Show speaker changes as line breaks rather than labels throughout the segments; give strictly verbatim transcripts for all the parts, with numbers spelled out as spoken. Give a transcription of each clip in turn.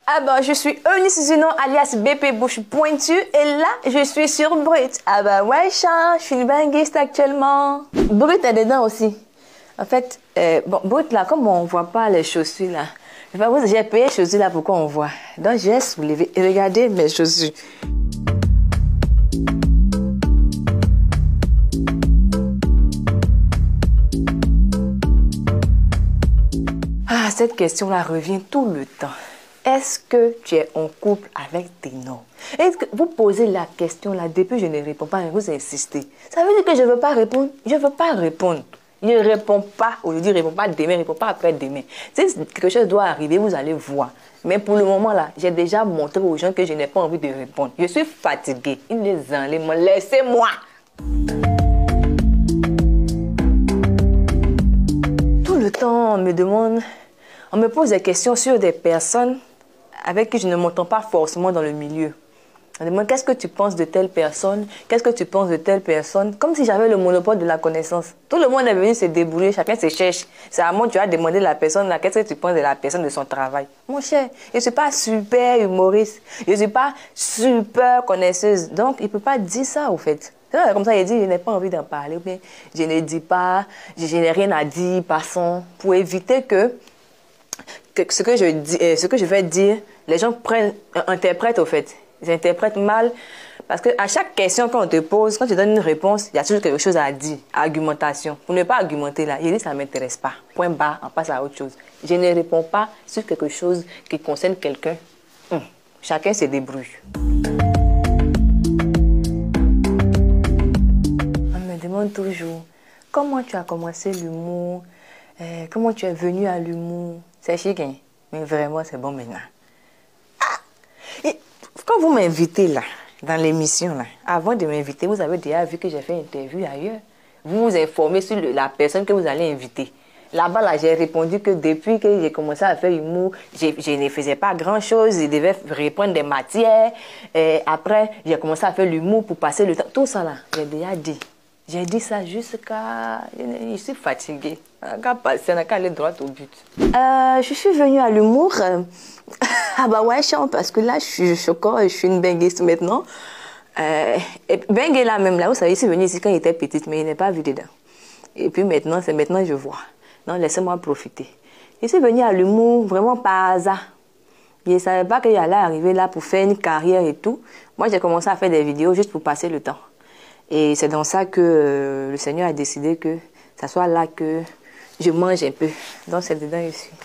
Ah ben, je suis Eunice Zinon, alias B P Bouche Pointue, et là, je suis sur Brut. Ah ben ouais, chat, je suis banguiste actuellement. Brut est dedans aussi. En fait, euh, bon, Brut là, comme on voit pas les chaussures là, j'ai payé les chaussures là pour qu'on voit. Donc, je vais soulever et regarder mes chaussures. Ah, cette question-là revient tout le temps. Est-ce que tu es en couple avec Ténor? Est-ce que vous posez la question là, depuis je ne réponds pas et vous insistez? Ça veut dire que je ne veux pas répondre? Je ne veux pas répondre. Je ne réponds pas aujourd'hui, je ne réponds pas demain, je ne réponds pas après-demain. Si quelque chose doit arriver, vous allez voir. Mais pour le moment là, j'ai déjà montré aux gens que je n'ai pas envie de répondre. Je suis fatiguée. Ils les enlèvent. Laissez-moi. Tout le temps, on me demande, on me pose des questions sur des personnes avec qui je ne m'entends pas forcément dans le milieu. On me demande qu'est-ce que tu penses de telle personne, qu'est-ce que tu penses de telle personne, comme si j'avais le monopole de la connaissance. Tout le monde est venu se débrouiller, chacun se cherche. C'est à moi tu as demandé à la personne là, qu'est-ce que tu penses de la personne, de son travail. Mon cher, je ne suis pas super humoriste, je ne suis pas super connaisseuse, donc il ne peut pas dire ça au fait. Comme ça, il dit, je n'ai pas envie d'en parler, ou bien je ne dis pas, je, je n'ai rien à dire, passons, pour éviter que, que ce que je dis, ce que je vais dire, les gens prennent, interprètent au fait. Ils interprètent mal. Parce qu'à chaque question qu'on te pose, quand tu donnes une réponse, il y a toujours quelque chose à dire. Argumentation. Pour ne pas argumenter là, il dit ça ne m'intéresse pas. Point barre, on passe à autre chose. Je ne réponds pas sur quelque chose qui concerne quelqu'un. Hum. Chacun se débrouille. On me demande toujours, comment tu as commencé l'humour? euh, Comment tu es venu à l'humour? C'est chic, hein? Mais vraiment, c'est bon maintenant. Ah! Et quand vous m'invitez là, dans l'émission là, avant de m'inviter, vous avez déjà vu que j'ai fait une interview ailleurs. Vous vous informez sur le, la personne que vous allez inviter. Là-bas, là, j'ai répondu que depuis que j'ai commencé à faire l'humour, je, je ne faisais pas grand-chose. Je devais reprendre des matières. Et après, j'ai commencé à faire l'humour pour passer le temps. Tout ça là, j'ai déjà dit. J'ai dit ça jusqu'à... Je suis fatiguée. On n'a qu'à aller droit au but. Euh, je suis venue à l'humour. Euh... ah bah ouais, parce que là, je suis choquant, je suis une benguiste maintenant. Euh, et bengue là même, là, vous savez, je suis venue ici quand il était petite, mais il n'est pas vu dedans. Et puis maintenant, c'est maintenant que je vois. Donc, laissez-moi profiter. Je suis venue à l'humour vraiment par hasard. Je ne savais pas qu'il allait arriver là pour faire une carrière et tout. Moi, j'ai commencé à faire des vidéos juste pour passer le temps. Et c'est dans ça que euh, le Seigneur a décidé que ça soit là que je mange un peu. Donc c'est dedans que je suis.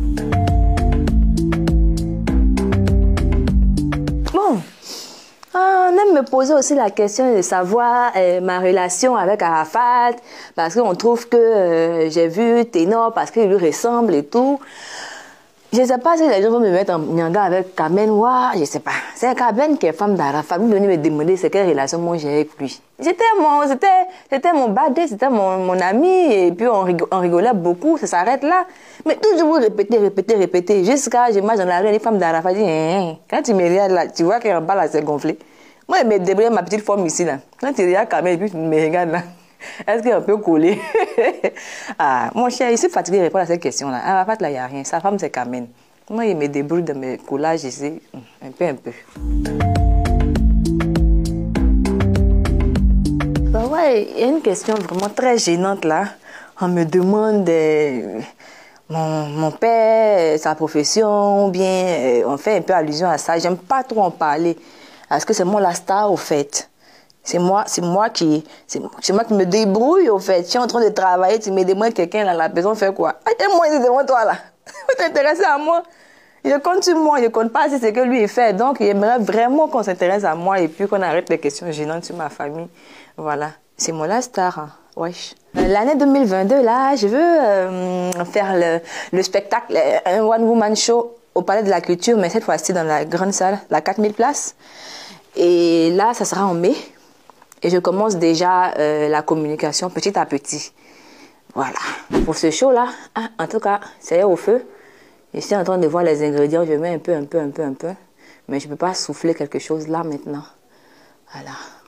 Bon, on aime me poser aussi la question de savoir euh, ma relation avec Arafat. Parce qu'on trouve que euh, j'ai vu Ténor parce qu'il lui ressemble et tout. Je ne sais pas si les gens vont me mettre en nyanga avec Kamen Wa, je ne sais pas. C'est Kamen qui est femme d'Arafat. Vous venez me demander c'est quelle relation moi j'ai avec lui. C'était mon, c'était, c'était mon badé, c'était mon, mon ami, et puis on, rigol, on rigolait beaucoup, ça s'arrête là. Mais toujours vous répétez, répétez, répétez, jusqu'à, je marche dans la rue, les femmes d'Arafat disent, hein, quand tu me regardes là, tu vois qu'en bas là, c'est gonflé. Moi, je me débrouille ma petite forme ici là. Quand tu regardes Kamen et puis tu me regardes là. Est-ce qu'il est un peu collé? Ah, mon cher, je suis fatigué de répondre à cette question-là. Arafat, là, il n'y a rien. Sa femme, c'est Kamen. Moi, il me débrouille de mes collages ici, un peu, un peu. Bah ouais, il y a une question vraiment très gênante là. On me demande euh, mon, mon père, sa profession, ou bien euh, on fait un peu allusion à ça. J'aime pas trop en parler. Parce que c'est moi la star, au fait. C'est moi, c'est moi qui, c'est moi qui me débrouille, au fait. Je suis en train de travailler, tu me demandes quelqu'un là, la personne fait quoi? Ah, et moi, devant toi là. Vous t'intéressez à moi? Je compte sur moi, je ne compte pas si c'est ce que lui il fait. Donc, j'aimerais vraiment qu'on s'intéresse à moi et puis qu'on arrête les questions gênantes sur ma famille. Voilà. C'est moi la star. Hein. Wesh. L'année deux mille vingt-deux, là, je veux euh, faire le, le spectacle, un One Woman Show au Palais de la Culture, mais cette fois-ci dans la grande salle, la quatre mille places. Et là, ça sera en mai. Et je commence déjà euh, la communication petit à petit. Voilà. Pour ce show-là, hein, en tout cas, c'est au feu. Je suis en train de voir les ingrédients. Je mets un peu, un peu, un peu, un peu. Mais je ne peux pas souffler quelque chose là maintenant. Voilà.